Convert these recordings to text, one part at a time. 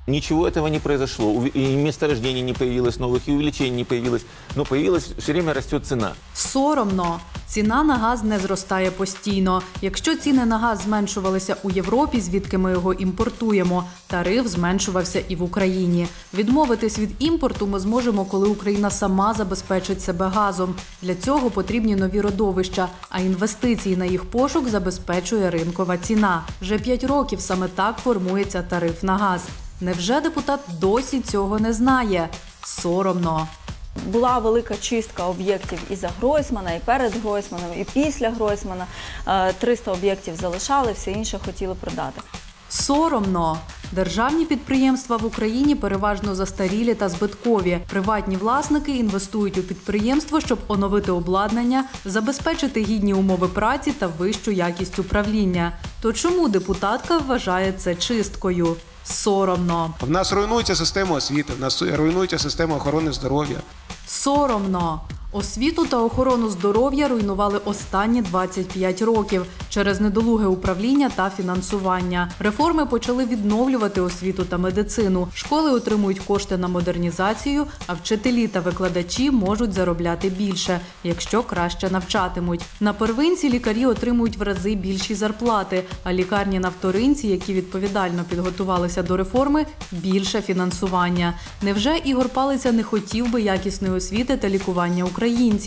Ничего этого не произошло, и месторождений не появилось новых, и увеличений не появилось, но появилась, все время растет цена. Соромно. Ціна на газ не зростає постійно. Якщо ціни на газ зменшувалися у Європі, звідки ми його імпортуємо, тариф зменшувався і в Україні. Відмовитись від імпорту ми зможемо, коли Україна сама забезпечить себе газом. Для цього потрібні нові родовища, а інвестиції на їх пошук забезпечує ринкова ціна. Вже 5 років саме так формується тариф на газ. Невже депутат досі цього не знає? Соромно. Була велика чистка об'єктів і за Гройсмана, і перед Гройсманом, і після Гройсмана. 300 об'єктів залишали, все інше хотіли продати. Соромно. Державні підприємства в Україні переважно застарілі та збиткові. Приватні власники інвестують у підприємство, щоб оновити обладнання, забезпечити гідні умови праці та вищу якість управління. То чому депутатка вважає це чисткою? Соромно. В нас руйнується система освіти, в нас руйнується система охорони здоров'я. Соромно. Освіту та охорону здоров'я руйнували останні 25 років через недолуге управління та фінансування. Реформи почали відновлювати освіту та медицину. Школи отримують кошти на модернізацію, а вчителі та викладачі можуть заробляти більше, якщо краще навчатимуть. На первинці лікарі отримують в рази більші зарплати, а лікарні на вторинці, які відповідально підготувалися до реформи, більше фінансування. Невже Ігор Палиця не хотів би якісної освіти та лікування українців?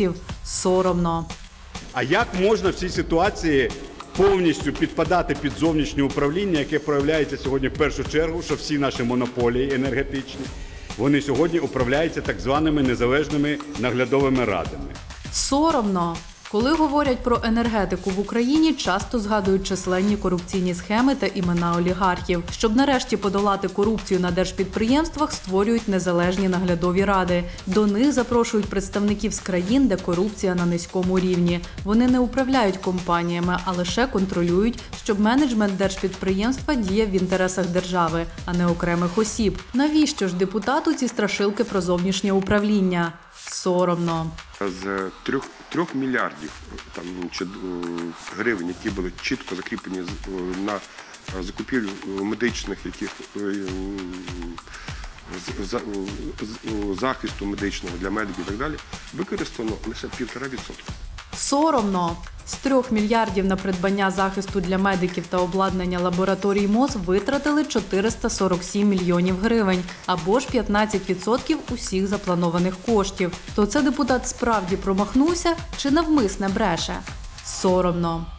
Соромно. А як можна в цій ситуації повністю підпадати під зовнішнє управління, яке проявляється сьогодні в першу чергу, що всі наші монополії енергетичні, вони сьогодні управляються так званими незалежними наглядовими радами? Соромно. Коли говорять про енергетику в Україні, часто згадують численні корупційні схеми та імена олігархів. Щоб нарешті подолати корупцію на держпідприємствах, створюють незалежні наглядові ради. До них запрошують представників з країн, де корупція на низькому рівні. Вони не управляють компаніями, а лише контролюють, щоб менеджмент держпідприємства діяв в інтересах держави, а не окремих осіб. Навіщо ж депутату ці страшилки про зовнішнє управління? Соромно. З 3 мільярдів гривень, які були чітко закріплені на закупівлю медичних захисту медичного для медиків і так далі, використано лише 1,5%. Соромно. З 3 мільярдів на придбання захисту для медиків та обладнання лабораторій МОЗ витратили 447 мільйонів гривень, або ж 15% усіх запланованих коштів. То це депутат справді промахнувся чи навмисне бреше? Соромно.